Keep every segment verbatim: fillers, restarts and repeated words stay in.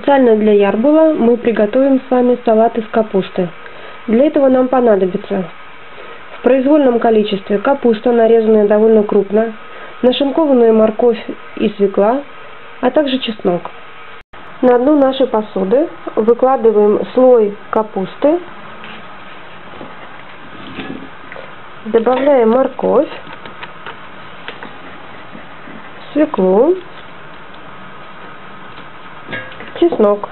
Специально для ярбула мы приготовим с вами салат из капусты. Для этого нам понадобится в произвольном количестве капуста, нарезанная довольно крупно, нашинкованная морковь и свекла, а также чеснок. На дно нашей посуды выкладываем слой капусты, добавляем морковь, свеклу, чеснок.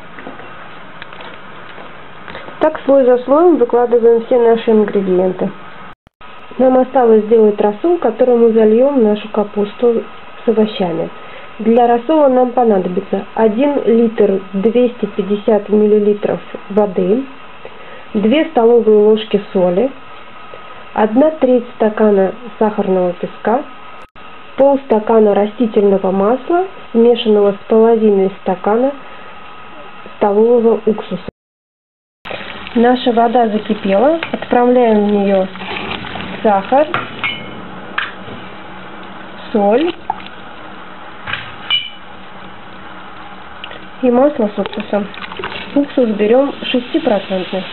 Так слой за слоем выкладываем все наши ингредиенты. Нам осталось сделать рассол, который мы зальем нашу капусту с овощами. Для рассола нам понадобится один литр двести пятьдесят миллилитров воды, две столовые ложки соли, одна треть стакана сахарного песка, полстакана растительного масла, смешанного с половиной стакана столового уксуса. Наша вода закипела, отправляем в нее сахар, соль и масло с уксусом. Уксус берем шестипроцентный.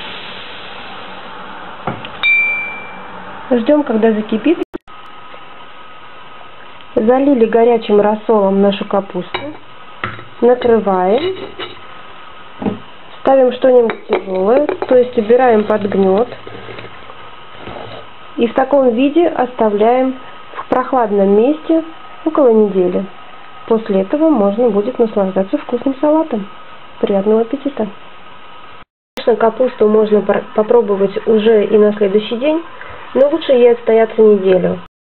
Ждем, когда закипит. Залили горячим рассолом нашу капусту. Накрываем. Ставим что-нибудь тяжелое, то есть убираем под гнет. И в таком виде оставляем в прохладном месте около недели. После этого можно будет наслаждаться вкусным салатом. Приятного аппетита! Конечно, капусту можно попробовать уже и на следующий день, но лучше ей отстояться неделю.